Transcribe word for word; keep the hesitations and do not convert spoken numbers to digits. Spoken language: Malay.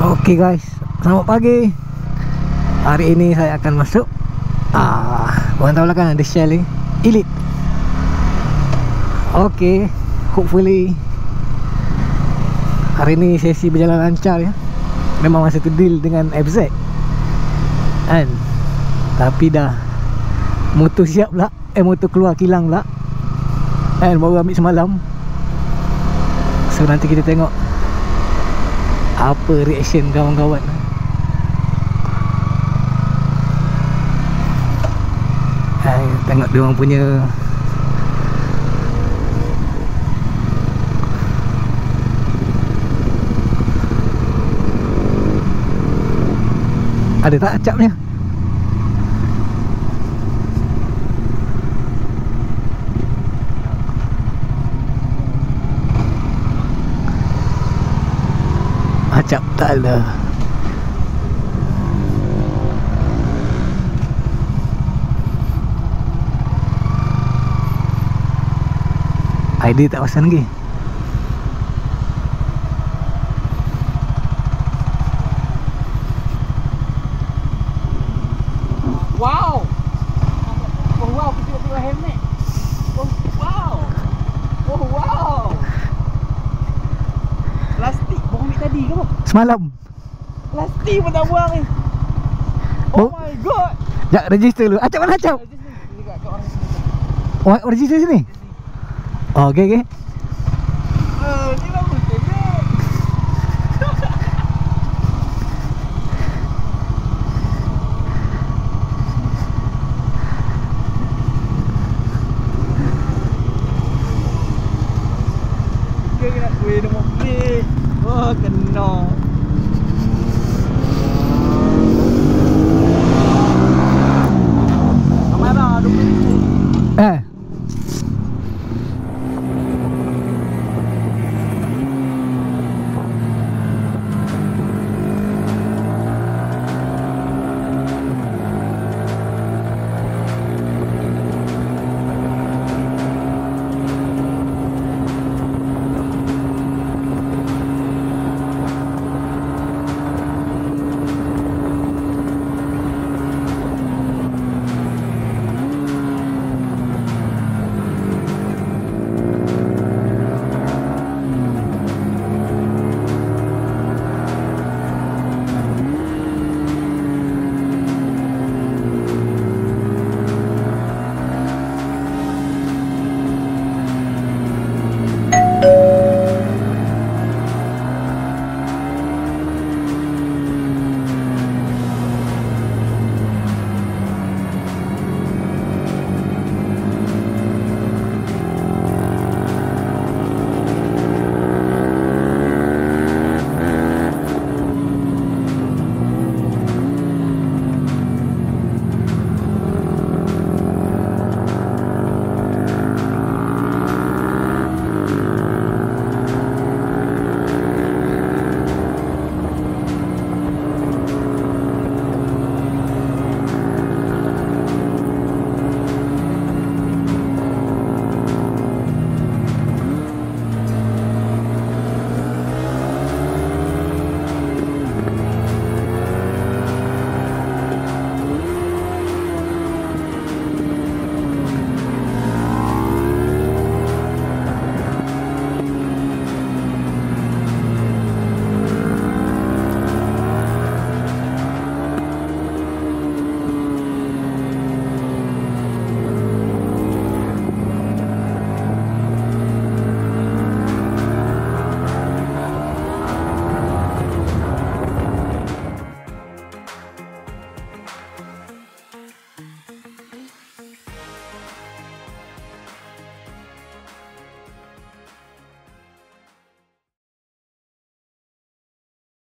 Okey guys, selamat pagi. Hari ini saya akan masuk ah, korang tahu lah kan ada Shell ni Elite. Okey, hopefully hari ni sesi berjalan lancar ya. Memang masa tu deal dengan F Z kan, tapi dah motor siap pula. Eh motor keluar kilang pula kan, baru ambil semalam. So nanti kita tengok apa reaction kawan-kawan. Hai, tengok dia orang punya ada tak acapnya. Acap tak ada. I D tak pasang lagi. Wow. Oh wow, kita tengok helmet. Oh wow. Oh wow. Plastik baru ambil tadi ke apa? Semalam. Plastik pun tak buang ni. Oh, oh my god. Sekejap, register dulu. Acap mana acap? Ni kat orang sini. Oh, register sini? Oh, okey okey.